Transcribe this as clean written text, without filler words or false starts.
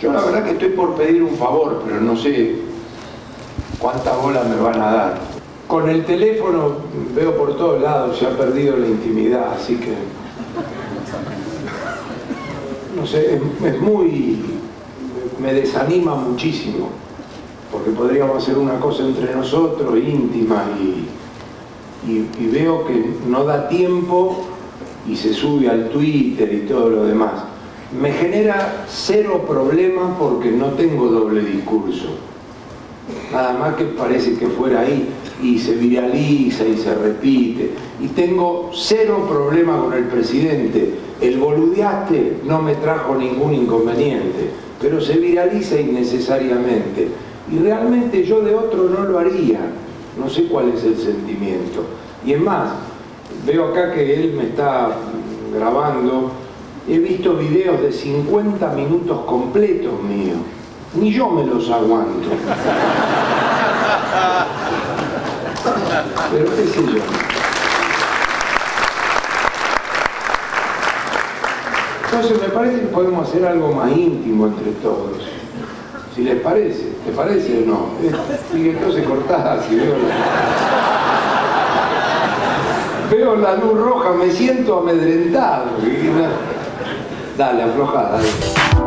Yo la verdad que estoy por pedir un favor, pero no sé cuántas bolas me van a dar. Con el teléfono veo por todos lados, se ha perdido la intimidad, así que... No sé, es muy... me desanima muchísimo, porque podríamos hacer una cosa entre nosotros, íntima, y veo que no da tiempo y se sube al Twitter y todo lo demás. Me genera cero problema porque no tengo doble discurso. Nada más que parece que fuera ahí y se viraliza y se repite. Y tengo cero problema con el presidente. El boludeaste no me trajo ningún inconveniente, pero se viraliza innecesariamente. Y realmente yo de otro no lo haría. No sé cuál es el sentimiento. Y es más, veo acá que él me está grabando. He visto videos de 50 minutos completos míos. Ni yo me los aguanto. Pero qué sé yo. Entonces me parece que podemos hacer algo más íntimo entre todos. Si les parece. ¿Te parece o no? Y entonces cortás y veo la luz roja, me siento amedrentado. Dale, aflojá, dale.